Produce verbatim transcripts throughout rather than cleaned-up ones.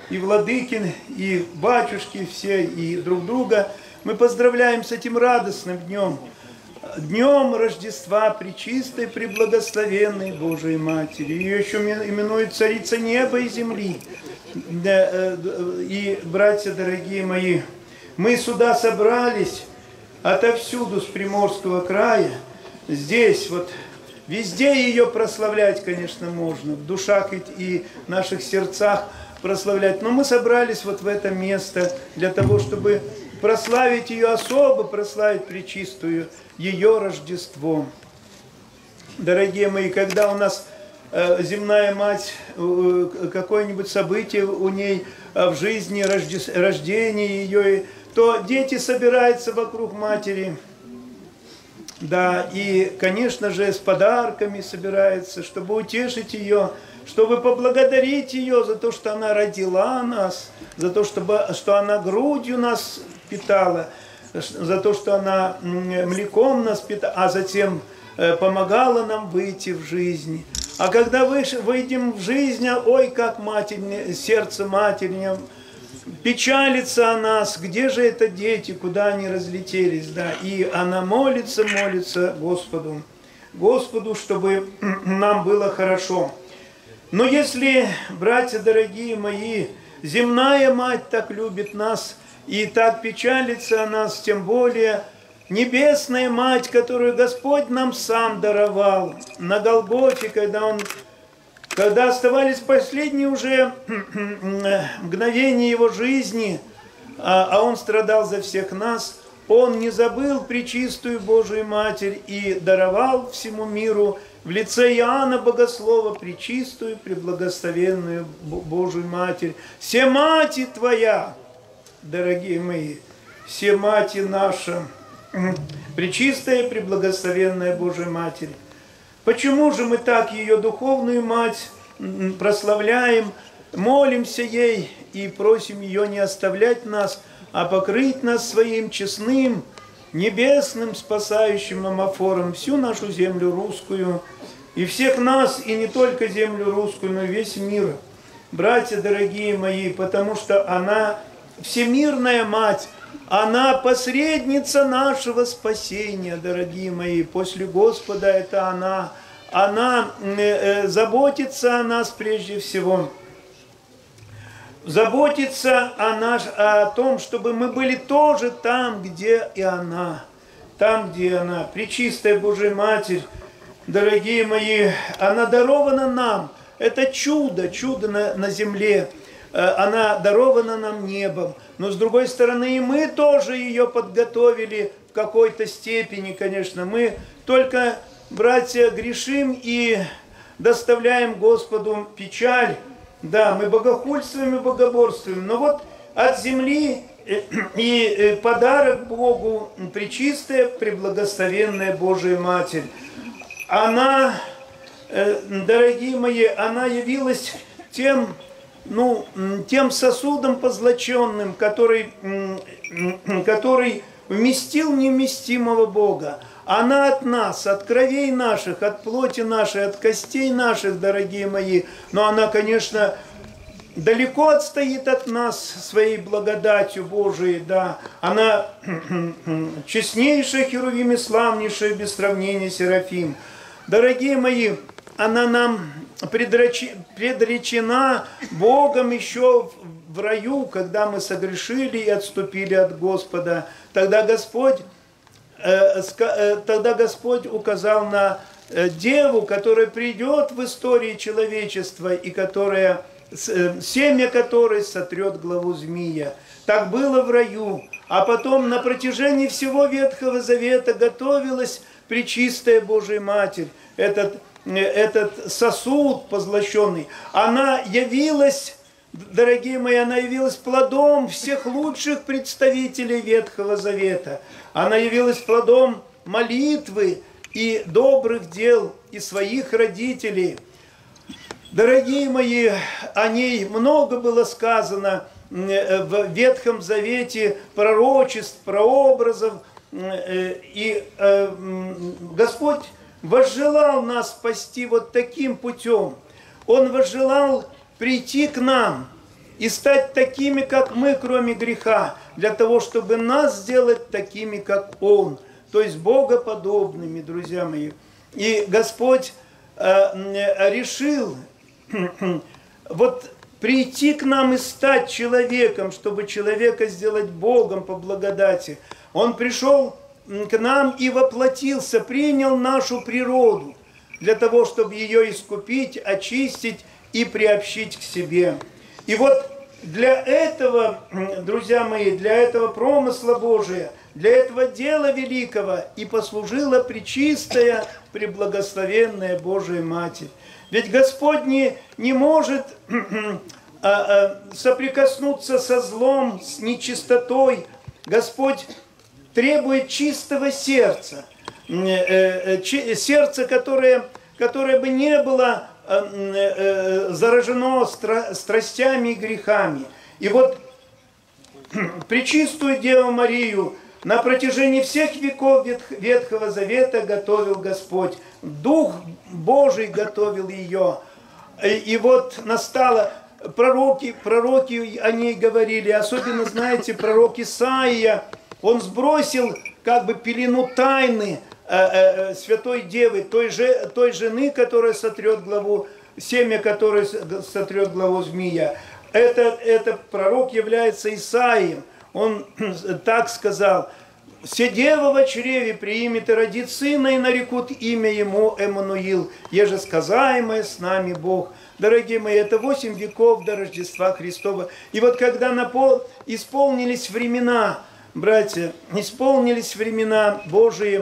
и владыки, и батюшки все, и друг друга. Мы поздравляем с этим радостным днем, днем Рождества Пречистой, Преблагословенной Божией Матери. Ее еще именуют Царица неба и земли. И, братья дорогие мои, мы сюда собрались отовсюду с Приморского края. Здесь вот, везде ее прославлять, конечно, можно, в душах и наших сердцах прославлять. Но мы собрались вот в это место для того, чтобы прославить ее особо, прославить Пречистую, ее Рождество. Дорогие мои, когда у нас э, земная мать, э, какое-нибудь событие у ней э, в жизни, рожде, рождение ее, то дети собираются вокруг матери. Да, и, конечно же, с подарками собираются, чтобы утешить ее, чтобы поблагодарить ее за то, что она родила нас, за то, чтобы, что она грудью нас питала, за то, что она млеком нас питала, а затем помогала нам выйти в жизнь. А когда выйдем в жизнь, ой, как матерь, сердце матери, печалится о нас, где же это дети, куда они разлетелись, да, и она молится, молится Господу, Господу, чтобы нам было хорошо. Но если, братья дорогие мои, земная мать так любит нас и так печалится о нас, тем более небесная мать, которую Господь нам сам даровал на Голгофе, когда Он Когда оставались последние уже мгновения его жизни, а он страдал за всех нас, он не забыл Пречистую Божию Матерь и даровал всему миру в лице Иоанна Богослова Пречистую, Преблагословенную Божию Матерь. «Се мати твоя», дорогие мои, «се мати наша, Пречистая, Преблагословенная Божия Матерь». Почему же мы так ее духовную мать прославляем, молимся ей и просим ее не оставлять нас, а покрыть нас своим честным, небесным, спасающим амофором всю нашу землю русскую, и всех нас, и не только землю русскую, но и весь мир, братья дорогие мои, потому что она всемирная мать, она посредница нашего спасения, дорогие мои. После Господа это она. Она э, э, заботится о нас прежде всего. Заботится о, наш, о том, чтобы мы были тоже там, где и она. Там, где она. Пречистая Божия Матерь, дорогие мои, она дарована нам. Это чудо, чудо на, на земле. Она дарована нам небом. Но с другой стороны, и мы тоже ее подготовили в какой-то степени, конечно. Мы только, братья, грешим и доставляем Господу печаль. Да, мы богохульствуем и богоборствуем. Но вот от земли и подарок Богу Пречистая, Преблагословенная Божия Матерь. Она, дорогие мои, она явилась тем... Ну, тем сосудом позлоченным, который, который вместил невместимого Бога. Она от нас, от кровей наших, от плоти нашей, от костей наших, дорогие мои. Но она, конечно, далеко отстоит от нас своей благодатью Божией, да. Она честнейшая Херувим и славнейшая, без сравнения Серафим. Дорогие мои, она нам предречена Богом еще в раю, когда мы согрешили и отступили от Господа. Тогда Господь, тогда Господь указал на Деву, которая придет в истории человечества и которая, семя которой сотрет главу змея. Так было в раю. А потом на протяжении всего Ветхого Завета готовилась Пречистая Божия Матерь. Этот этот сосуд позлощенный, она явилась, дорогие мои, она явилась плодом всех лучших представителей Ветхого Завета. Она явилась плодом молитвы и добрых дел и своих родителей. Дорогие мои, о ней много было сказано в Ветхом Завете, пророчеств, прообразов, и Господь возжелал нас спасти вот таким путем. Он возжелал прийти к нам и стать такими, как мы, кроме греха, для того, чтобы нас сделать такими, как Он, то есть богоподобными, друзья мои. И Господь э, решил вот прийти к нам и стать человеком, чтобы человека сделать Богом по благодати. Он пришел к нам и воплотился, принял нашу природу, для того, чтобы ее искупить, очистить и приобщить к себе. И вот для этого, друзья мои, для этого промысла Божия, для этого дела великого и послужила пречистая, преблагословенная Божия Матерь. Ведь Господь не, не может соприкоснуться со злом, с нечистотой. Господь требует чистого сердца, сердце, которое, которое бы не было заражено страстями и грехами. И вот пречистую Деву Марию на протяжении всех веков Ветхого Завета готовил Господь. Дух Божий готовил ее. И вот настало, пророки, пророки о ней говорили, особенно, знаете, пророк Исаия, он сбросил как бы пелену тайны э, э, Святой Девы, той, же, той жены, которая сотрет главу, семя, которое сотрет главу змея. Это, этот пророк является Исаием. Он так сказал: «Все дева во чреве приимет и родит сына, и нарекут имя ему Эммануил, еже сказаемое с нами Бог». Дорогие мои, это восемь веков до Рождества Христова. И вот когда напол... исполнились времена, братья, исполнились времена Божии,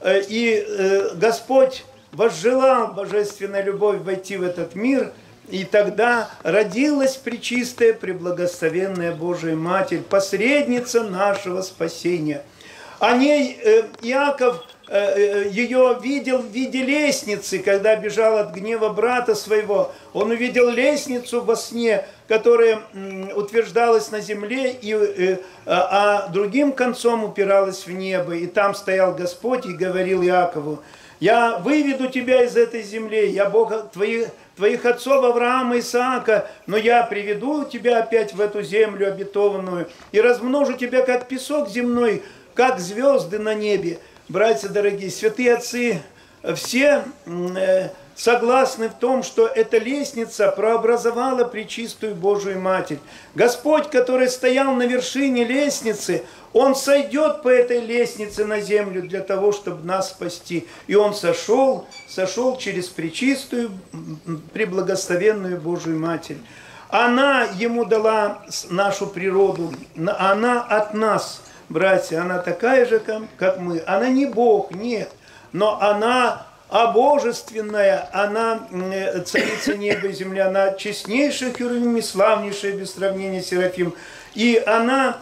и Господь возжелал божественной любовь войти в этот мир, и тогда родилась пречистая, преблагословенная Божия Матерь, посредница нашего спасения. О ней Иаков ее видел в виде лестницы, когда бежал от гнева брата своего. Он увидел лестницу во сне, которая утверждалась на земле, и, а другим концом упиралась в небо. И там стоял Господь и говорил Иакову: «Я выведу тебя из этой земли, я Бог твоих, твоих отцов Авраама и Исаака, но я приведу тебя опять в эту землю обетованную и размножу тебя, как песок земной, как звезды на небе». Братья дорогие, святые отцы, все согласны в том, что эта лестница прообразовала пречистую Божию Матерь. Господь, который стоял на вершине лестницы, Он сойдет по этой лестнице на землю для того, чтобы нас спасти. И Он сошел, сошел через пречистую, преблагословенную Божию Матерь. Она Ему дала нашу природу, она от нас. Братья, она такая же, как мы. Она не Бог, нет. Но она обожественная, она царица неба и земли, она честнейшая херувим и славнейшая без сравнения Серафим. И она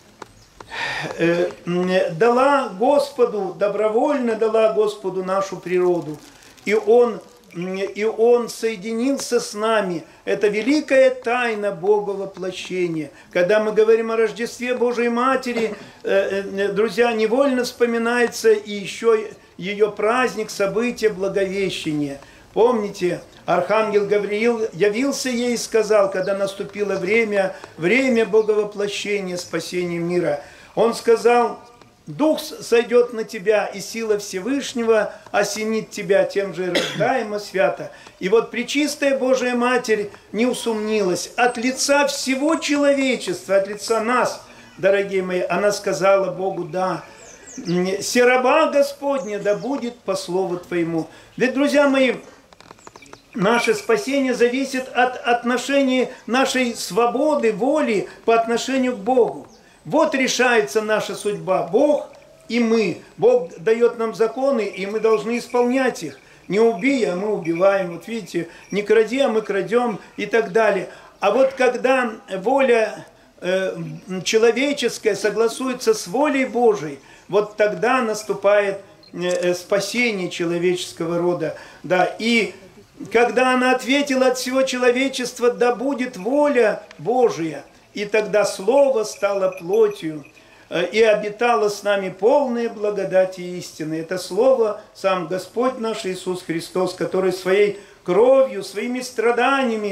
э, дала Господу, добровольно дала Господу нашу природу. И Он, и Он соединился с нами. Это великая тайна Бога воплощения. Когда мы говорим о Рождестве Божией Матери, друзья, невольно вспоминается и еще ее праздник, событие Благовещения. Помните, архангел Гавриил явился ей и сказал, когда наступило время, время Боговоплощения, спасения мира. Он сказал: «Дух сойдет на тебя, и сила Всевышнего осенит тебя, тем же и рождаемо свято». И вот пречистая Божия Матерь не усомнилась. От лица всего человечества, от лица нас, дорогие мои, она сказала Богу: «Да, сераба Господня, да будет по слову Твоему». Ведь, друзья мои, наше спасение зависит от отношения нашей свободы, воли по отношению к Богу. Вот решается наша судьба. Бог и мы. Бог дает нам законы, и мы должны исполнять их. Не убей, а мы убиваем. Вот видите, не кради, а мы крадем и так далее. А вот когда воля э, человеческая согласуется с волей Божией, вот тогда наступает э, спасение человеческого рода. Да, и когда она ответила от всего человечества: «Да будет воля Божия», и тогда Слово стало плотью и обитало с нами полная благодати и истины. Это Слово сам Господь наш Иисус Христос, который своей кровью, своими страданиями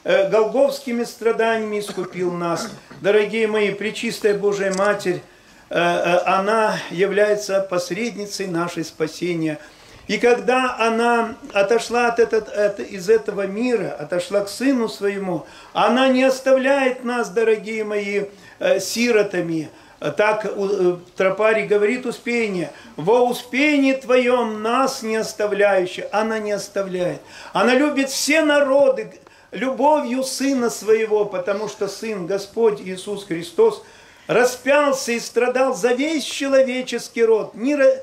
э, голгофскими страданиями искупил нас. Дорогие мои, Пречистая Божия Матерь, э, э, она является посредницей нашей спасения. И когда она отошла от этот, от, из этого мира, отошла к Сыну Своему, она не оставляет нас, дорогие мои, э, сиротами. Так э, Тропарий говорит Успение: «Во успении Твоем нас не оставляющая». Она не оставляет. Она любит все народы любовью Сына Своего, потому что Сын, Господь Иисус Христос, распялся и страдал за весь человеческий род,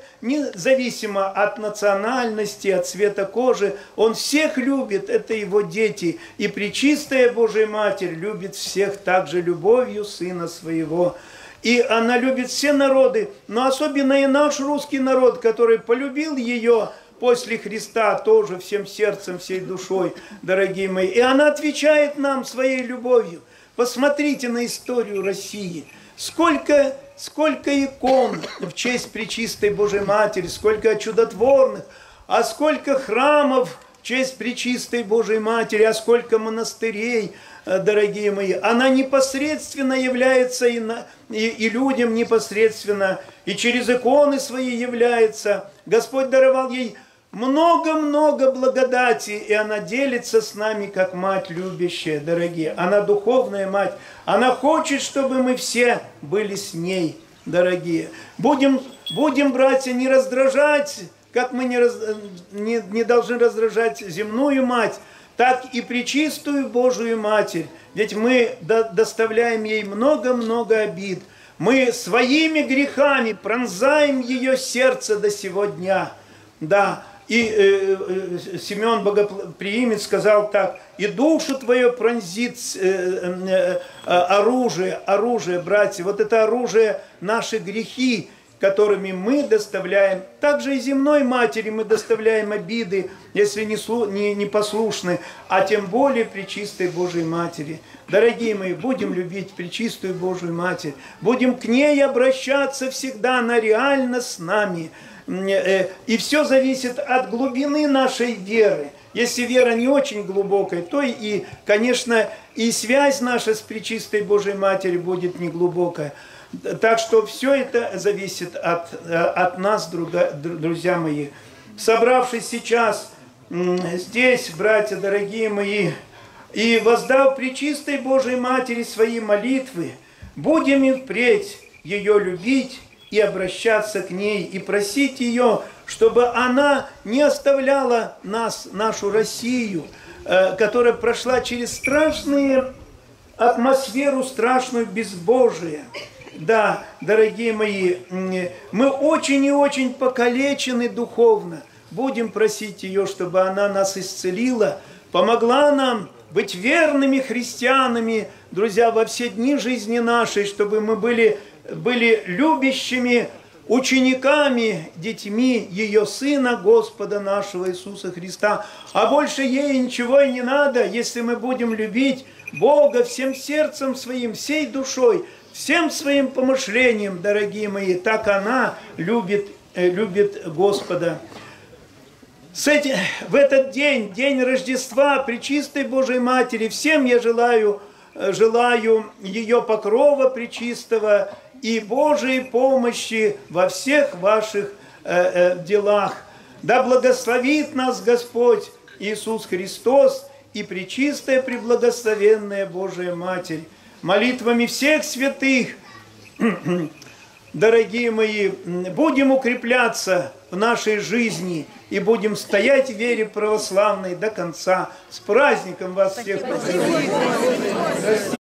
независимо от национальности, от цвета кожи. Он всех любит, это его дети. И Пречистая Божия Матерь любит всех также любовью Сына Своего. И она любит все народы, но особенно и наш русский народ, который полюбил ее после Христа тоже всем сердцем, всей душой, дорогие мои. И она отвечает нам своей любовью. Посмотрите на историю России. Сколько, сколько икон в честь Пречистой Божией Матери, сколько чудотворных, а сколько храмов в честь Пречистой Божией Матери, а сколько монастырей, дорогие мои. Она непосредственно является и, на, и, и людям непосредственно, и через иконы свои является. Господь даровал ей много-много благодати, и она делится с нами, как мать любящая, дорогие. Она духовная мать. Она хочет, чтобы мы все были с ней, дорогие. Будем, будем братья, не раздражать, как мы не, раз, не, не должны раздражать земную мать, так и Пречистую Божию Матерь. Ведь мы до, доставляем ей много-много обид. Мы своими грехами пронзаем ее сердце до сего дня. Да. И э, э, Симеон Богоприимец сказал так: «И душу твою пронзит э, э, э, оружие, оружие, братья». Вот это оружие — наши грехи, которыми мы доставляем. Также и земной матери мы доставляем обиды, если не, не, не послушны, а тем более Пречистой Божией Матери. Дорогие мои, будем любить Пречистую Божию Матерь, будем к ней обращаться всегда, она реально с нами. И все зависит от глубины нашей веры. Если вера не очень глубокая, то и, конечно, и связь наша с Пречистой Божией Матерью будет неглубокая. Так что все это зависит от, от нас, друзья мои. Собравшись сейчас здесь, братья дорогие мои, и воздав Пречистой Божией Матери свои молитвы, будем и впредь ее любить и обращаться к ней, и просить ее, чтобы она не оставляла нас, нашу Россию, которая прошла через страшную атмосферу, страшную безбожие. Да, дорогие мои, мы очень и очень покалечены духовно. Будем просить ее, чтобы она нас исцелила, помогла нам быть верными христианами, друзья, во все дни жизни нашей, чтобы мы были... были любящими учениками, детьми ее Сына, Господа нашего Иисуса Христа. А больше ей ничего и не надо, если мы будем любить Бога всем сердцем своим, всей душой, всем своим помышлением, дорогие мои. Так она любит, любит Господа. С этим, в этот день, день Рождества Пречистой Божией Матери, всем я желаю, желаю ее покрова пречистого и Божией помощи во всех ваших э, э, делах. Да благословит нас Господь Иисус Христос и Пречистая Преблагословенная Божия Матерь. Молитвами всех святых, дорогие мои, будем укрепляться в нашей жизни и будем стоять в вере православной до конца. С праздником вас всех!